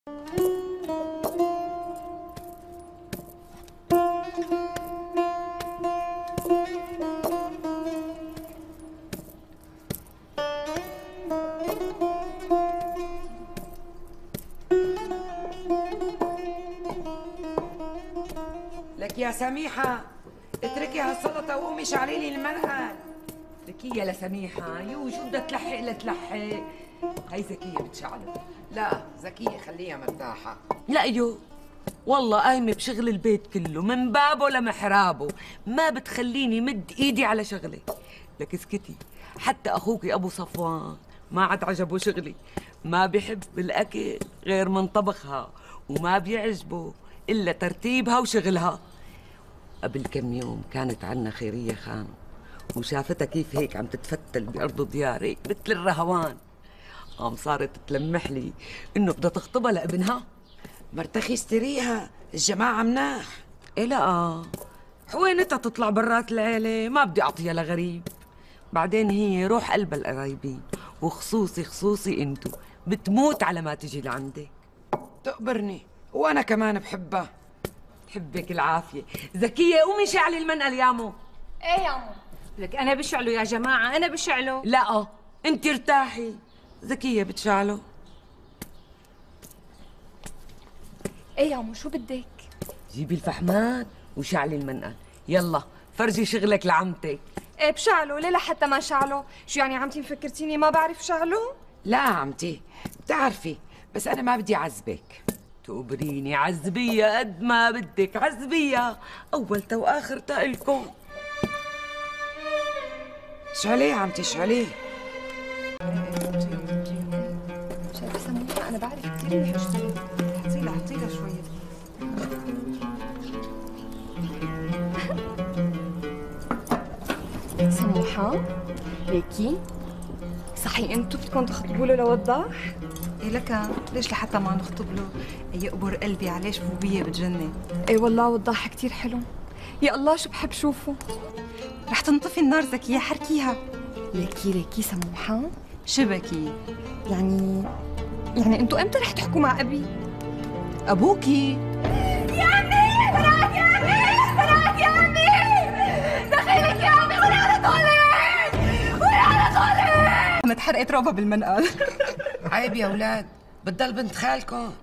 لك يا سميحة اتركي هالسلطة وقومي شعلي لي المنقل. ذكية لسميحة، يو شو بدها تلحق لتلحق؟ هي ذكية بتشعله. لا زكية خليها مرتاحة. لا يو والله قايمة بشغل البيت كله من بابه لمحرابه، ما بتخليني مد ايدي على شغلي. لك اسكتي، حتى اخوكي ابو صفوان ما عاد عجبه شغلي، ما بيحب الاكل غير من طبخها، وما بيعجبه الا ترتيبها وشغلها. قبل كم يوم كانت عنا خيرية خانم وشافتها كيف هيك عم تتفتل بأرض دياري مثل الرهوان، قام صارت تلمح لي إنه بدها تخطبها لابنها. مرتخي استريها، الجماعة مناح. إيه لا حوينتها تطلع برات العيلة، ما بدي أعطيها لغريب. بعدين هي روح قلب القرايبين، وخصوصي انتو، بتموت على ما تجي لعندك. تقبرني وأنا كمان بحبها. حبك العافية. ذكية قومي شعلي المنقل يامو. ايه يا مو؟ لك انا بشعله يا جماعه، انا بشعله. لا انت ارتاحي، ذكية بتشعله. ايه يا مو شو بدك؟ جيبي الفحمان وشعلي المنقل، يلا فرجي شغلك لعمتك. ايه بشعله، ليه لحتى ما شعله؟ شو يعني عمتي مفكرتيني ما بعرف شعله؟ لا عمتي بتعرفي، بس أنا ما بدي أعذبك. تقبريني عذبية قد ما بدك عذبية، أولتا وآخرتا إلكم. شعليه عمتي شعليه. شايفه سموحه انا بعرف كثير منيح اشتغل. حطيلها شويه. سموحه ليكي صحي انتو بدكم تخطبوا له لوضاح؟ إيه لك ليش لحتى ما نخطب له؟ يقبر قلبي عليه فوبية بتجنن. ايه والله وضاح كثير حلو، يا الله شو بحب شوفه. رح تنطفي النار زكية، حركيها. ليكي سموحه شبكي يعني انتو امتى رح تحكوا مع ابي؟ أبوكي. يا عمي بنات، يا عمي بنات، يا عمي دخيلك يا عمي ولا طولك ولا طولك. أنا اتحرقت روبا بالمنقل. عيب يا أولاد، بتضل بنت خالكم.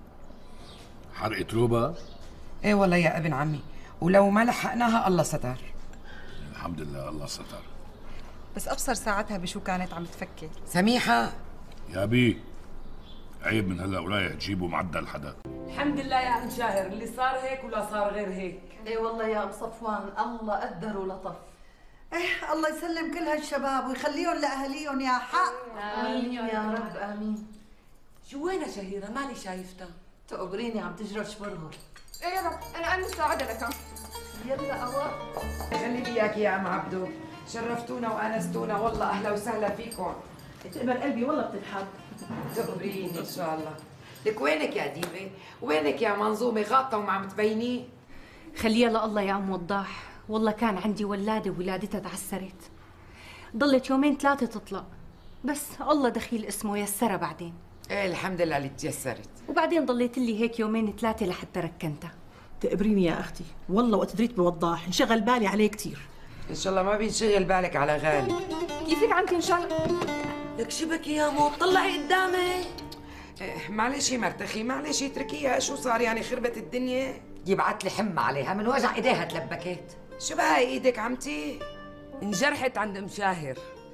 حرقت روبا؟ ايه والله يا ابن عمي، ولو ما لحقناها الله ستر. الحمد لله الله ستر. بس أبصر ساعتها بشو كانت عم تفكر. سميحة يا بي عيب من هلا ورايح تجيبوا معدل حدا. الحمد لله يا ام شاهر، اللي صار هيك ولا صار غير هيك. اي والله يا ام صفوان الله قدر ولطف. ايه الله يسلم كل هالشباب ويخليهم لاهاليهم يا حق. امين يا رب امين. شو وينها شهيرة؟ مالي شايفتها. تقبريني عم تجرش برغل. ايه يا رب انا امن مساعدة لك. يلا أوا خلي لي اياك يا ام عبدو، شرفتونا وانستونا، والله اهلا وسهلا فيكم. تقبر قلبي والله بتنحب. تقبريني ان شاء الله. لك وينك يا ديبه؟ وينك يا منظومه غاطه وما عم تبيني؟ خليها لله يا ام وضاح، والله كان عندي ولاده وولادتها تعسرت، ضلت يومين ثلاثه تطلق، بس الله دخيل اسمه يسرها بعدين. ايه الحمد لله اللي تيسرت. وبعدين ضليت لي هيك يومين ثلاثه لحتى ركنتها. تقبريني يا اختي، والله وقت دريت بوضاح انشغل بالي عليه كثير. ان شاء الله ما بينشغل بالك على غالي. كيفك عم تنشغل؟ لك شبكي يا مو، طلعي قدامي. معلش مرتخي، معلش اتركيها، شو صار يعني خربت الدنيا؟ يبعت لي حمى عليها من وجع ايديها تلبكت. شو بهاي ايدك عمتي؟ انجرحت عند ام شاهر،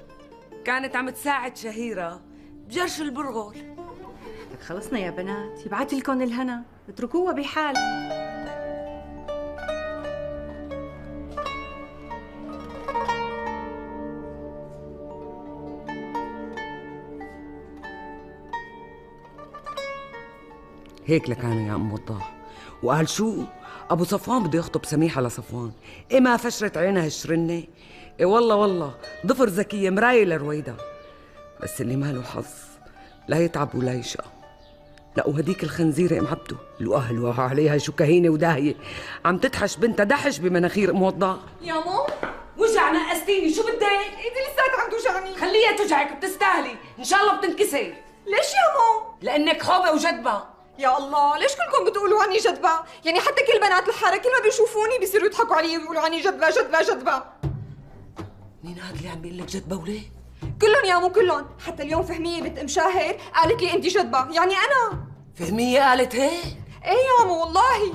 كانت عم تساعد شهيرة بجرش البرغل. لك خلصنا يا بنات، يبعت لكم الهنا، اتركوها بحال. هيك لكانوا يا ام وضاح، وقال شو؟ ابو صفوان بده يخطب سميحه لصفوان. ايه ما فشرت عينها الشرنه؟ ايه والله ضفر ذكيه مرايه لرويدا، بس اللي ما له حظ لا يتعب ولا يشقى. لا وهديك الخنزيره ام عبده اللي اهلوها عليها شو كهينه وداهيه، عم تدحش بنتها دحش بمناخير ام وضاح. يا مو وجع نقستيني، شو بدك؟ ايدي لساتها عم توجعني. خليها توجعك، بتستاهلي، ان شاء الله بتنكسر. ليش يا مو؟ لانك خوبه وجدبه. يا الله ليش كلكم بتقولوا عني جدبة؟ يعني حتى كل بنات الحارة كل ما بيشوفوني بيصيروا يضحكوا علي ويقولوا عني جدبة جدبة جدبة. مين هاد اللي عم بيقول لك جدبة وليه؟ كلهم يا مو كلهم، حتى اليوم فهمية بنت ام شاهر قالت لي انت جدبة، يعني انا. فهمية قالت هيك؟ ايه يا ماما والله.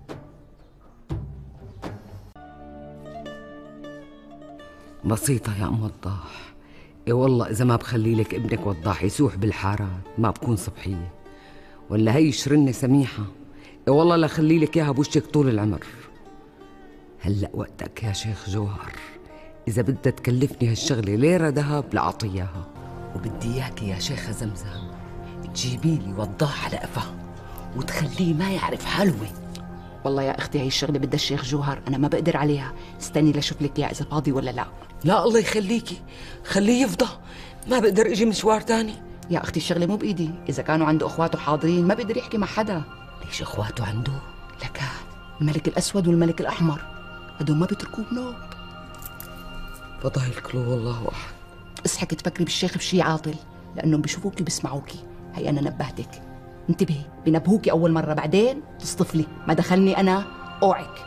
بسيطة يا أم وضاح. إيه والله إذا ما بخلي لك ابنك وضاح يسوح بالحارات ما بكون صبحية، ولا هي شرنة سميحة. إيه والله لا خلي لك إياها بوشك طول العمر. هلأ وقتك يا شيخ جوهر، إذا بدها تكلفني هالشغلة ليرة ذهب لأعطي إياها، وبدي إياكي يا شيخة زمزم تجيبي لي وضاح على قفاه وتخليه ما يعرف حاله. والله يا اختي هي الشغله بدها الشيخ جوهر، انا ما بقدر عليها. استني لاشوف لك اياه اذا فاضي ولا لا. لا الله يخليكي، خليه يفضى، ما بقدر اجي مشوار تاني. يا اختي الشغله مو بايدي، اذا كانوا عنده اخواته حاضرين ما بقدر يحكي مع حدا. ليش اخواته عنده؟ لك الملك الاسود والملك الاحمر هدول ما بيتركوه بنوب. فضايلك له والله احد. اصحك تفكري بالشيخ بشي عاطل، لانهم بيشوفوكي وبيسمعوكي. هي انا نبهتك، انتبهي، بنبهوكي اول مره بعدين تصطفلي. ما دخلني انا اوعك.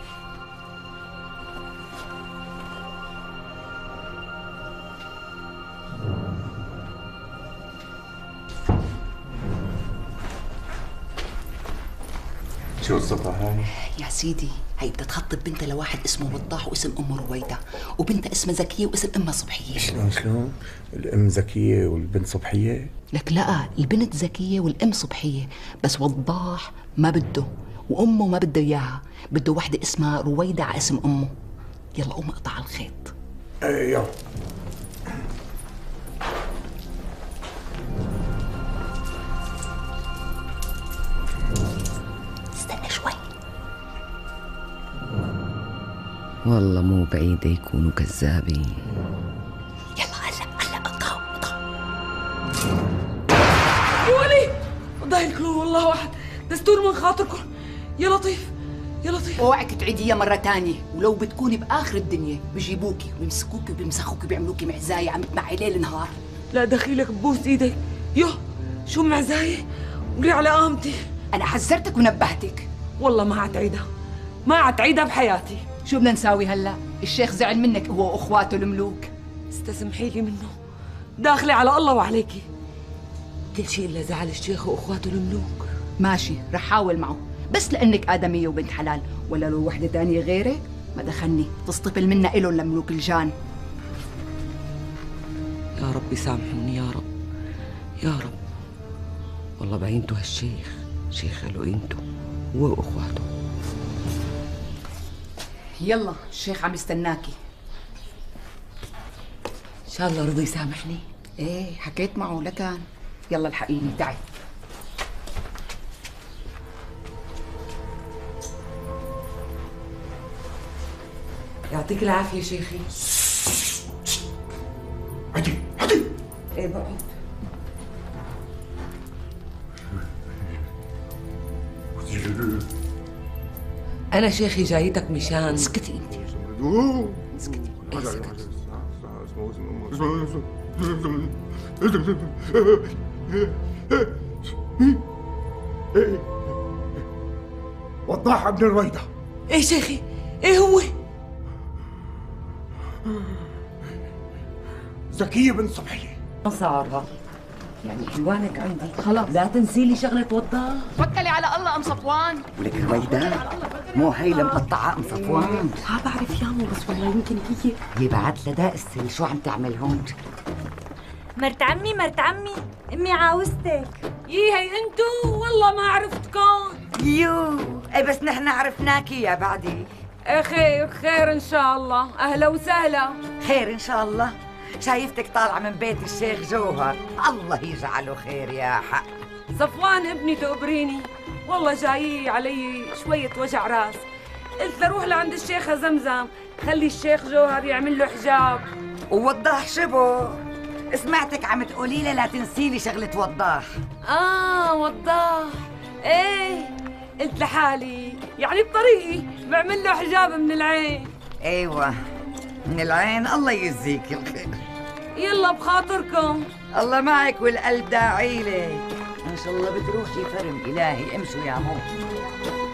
شو الصفة هاي؟ يا سيدي هي بدها تخطب بنتها لواحد اسمه وضاح واسم امه رويدة، وبنتها اسمها زكية واسم امها صبحية. شلون؟ الام زكية والبنت صبحية؟ لك لا، البنت زكية والام صبحية، بس وضاح ما بده، وامه ما بده اياها، بده وحدة اسمها رويدة على اسم امه. يلا قوم اقطع الخيط. ايه يلا. استنى شوي. والله مو بعيدة يكونوا كذابين. يلا هلا اقطعوا. ولي ضايلك له والله واحد، دستور من خاطركم. يا لطيف يا لطيف. اوعك تعيديها مرة تانية، ولو بتكوني بآخر الدنيا بيجيبوكي وبيمسكوكي وبيمسخوكي وبيعملوكي معزاية عم تمعي ليل نهار. لا دخيلك ببوس ايدك. يو شو معزاية ولي على قامتي. أنا حذرتك ونبهتك. والله ما عتعيدها، ما عتعيدها بحياتي. شو بدنا نساوي هلا؟ الشيخ زعل منك هو واخواته الملوك. استسمحي لي منه، داخلة على الله وعليكي. كل شيء إلا زعل الشيخ واخواته الملوك. ماشي رح حاول معه، بس لأنك آدمية وبنت حلال، ولا لو وحدة تانية غيرك ما دخلني تصطفل منا إلهم لملوك الجان. يا رب يسامحوني يا رب يا رب. والله بعينته هالشيخ، شيخ له قيمته هو واخواته. يلا الشيخ عم يستناكي. ان شاء الله رضي يسامحني. ايه حكيت معه لكان. يلا الحقيني تعي. يعطيك العافية شيخي. عدي ايه بقعد. أنا شيخي جايتك مشان. اسكتي انت. اسكتي. وضاح ابن رويدة. ايه شيخي؟ ايه هو؟ زكية بنت صبحية. صعبة يعني حلوانك عندي. خلاص لا تنسي لي شغلة وضاح. توكلي على الله ام صفوان. ولك رويدة مو هي المقطعة ام صفوان؟ ها بعرف يا مو، بس والله يمكن هي يبعت لها السل. شو عم تعمل هون؟ مرت عمي مرت عمي، امي عاوزتك. هي انتو والله ما عرفتكم. يو اي بس نحن عرفناكي يا بعدي. خير خير ان شاء الله. اهلا وسهلا. خير ان شاء الله. شايفتك طالعة من بيت الشيخ جوهر، الله يجعله خير يا حق. صفوان ابني تقبريني، والله جاي علي شوية وجع راس، قلت لروح لعند الشيخة زمزم خلي الشيخ جوهر يعمل له حجاب. ووضاح شبو؟ سمعتك عم تقولي لي لا تنسي لي شغلة وضاح. وضاح ايه، قلت لحالي يعني بطريقي بعمل له حجاب من العين. ايوه من العين، الله يجزيك الخير. يلا بخاطركم. الله معك والقلب داعي لك. ان شاء الله بتروحي فرم الهي. امشوا يا عمو.